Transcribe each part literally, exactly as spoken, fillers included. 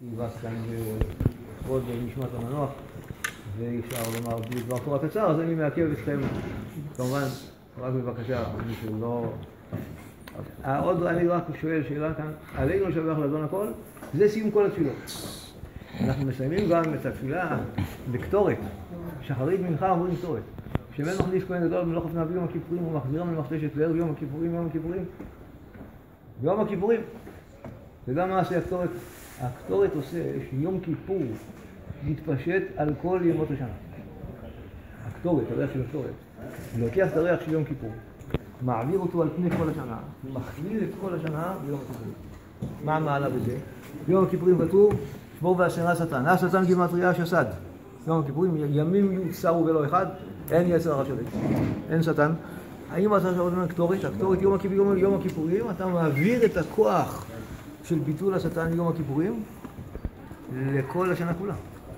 יבס כאן לכבוד נשמת המנוח, ואפשר לומר דבר תורה קצר, אז אני מעכב אתכם, כמובן, רק בבקשה, מישהו לא... עוד אני רק שואל שאלה כאן, עלינו לשבח לאדון הכל, זה סיום כל התפילות. אנחנו מסיימים גם את התפילה בקטורת, שחרית מנחה אומרים קטורת. כשבן מחליף כהן גדול מלוך אופניו ביום הכיפורים ומחזירם למכתשת וערב יום הכיפורים, יום הכיפורים. יום הכיפורים. וגם מה עושה הקטורת? הקטורת עושה שיום כיפור מתפשט על כל ימות השנה. הקטורת, הריח של הקטורת. לוקח את הריח של יום כיפור, מעביר אותו על פני כל השנה, ומכליל את כל השנה ביום הכיפורים. מה המעלה בזה? ביום הכיפורים כתוב, שמור ועשרה שטן. השטן גימטריה שסד. יום הכיפורים, ימים יוצרו ולא אחד, אין יצר הרע שולט. אין שטן. האם אתה שואל אותנו הקטורת? הקטורת יום הכיפורים, יום הכיפורים, אתה מעביר את הכוח של ביטול השטן יום הכיפורים לכל השנה כולה.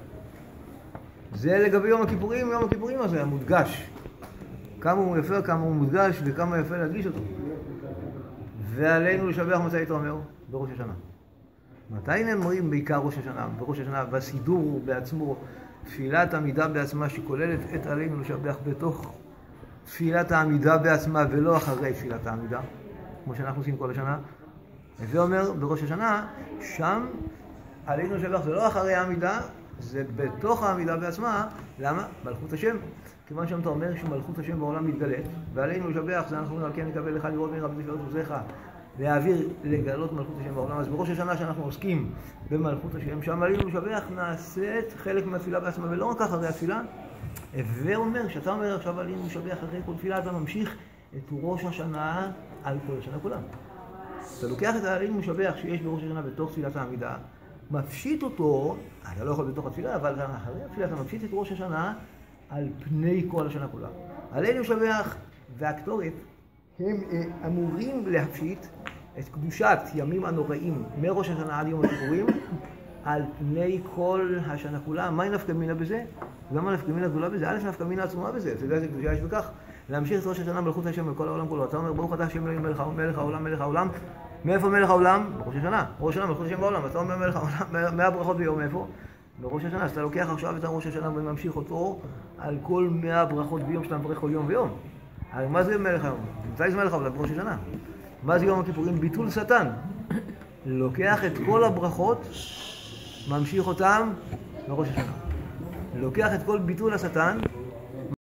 זה לגבי יום הכיפורים, יום הכיפורים הזה, המודגש. כמה הוא יפה, כמה הוא מודגש וכמה יפה להדגיש אותו. ועלינו לשבח מתי אתה אומר? בראש השנה. מתי נאמרים בעיקר ראש השנה? בראש השנה, בסידור בעצמו, תפילת עמידה בעצמה שכוללת את עלינו לשבח בתוך תפילת העמידה בעצמה ולא אחרי תפילת העמידה, כמו שאנחנו עושים כל השנה. זה אומר בראש השנה, שם עלינו לשבח זה לא אחרי העמידה, זה בתוך העמידה בעצמה. למה? מלכות השם. כיוון שם אתה אומר שמלכות השם בעולם מתגלית, ועלינו לשבח זה אנחנו אומרים, על כן נקבל לך לראות מרב תפארת עוזיך, להעביר, לגלות מלכות השם בעולם. אז בראש השנה שאנחנו עוסקים במלכות השם, שם עלינו לשבח נעשית חלק מהתפילה בעצמה, ולא רק אחרי התפילה. הווה אומר, שאתה אומר עכשיו עלינו לשבח אחרי כל תפילה, אתה ממשיך את ראש השנה על כל השנה כולה. אתה לוקח את העלינו לשבח שיש בראש השנה בתוך תפילת העמידה, מפשיט אותו, אתה לא יכול בתוך התפילה, אבל אחרי התפילה אתה מפשיט את ראש השנה על פני כל השנה כולה. עלינו לשבח והקטורת הם אמורים להפשיט את קדושת ימים הנוראים מראש השנה עד יום הכיפורים על פני כל השנה כולה. מה נפקא מינה בזה? למה נפקא מינה גדולה בזה? א' נפקא מינה עצומה בזה. אתה יודע איזה קדושה יש בכך? להמשיך את ראש השנה מלכות השם בכל העולם כולו. אתה אומר ברוך אתה השם אלוהים מלך מלך העולם מלך העולם. מאיפה מלך העולם? בראש השנה. ראש השנה מלכות השם בעולם. אתה אומר מלך העולם, מאה ברכות ביום איפה? בראש השנה. אז אתה לוקח עכשיו את ראש השנה וממשיך אותו על כל מאה ברכות ביום שאתה מברך כל יום ויום. מה זה מלך העולם? מתי זה מלך העולם? בראש השנה. מה זה יום הכיפורים? ביטול שטן. לוקח את כל הברכות, ממשיך אותם בראש השנה. לוקח את כל ביטול השטן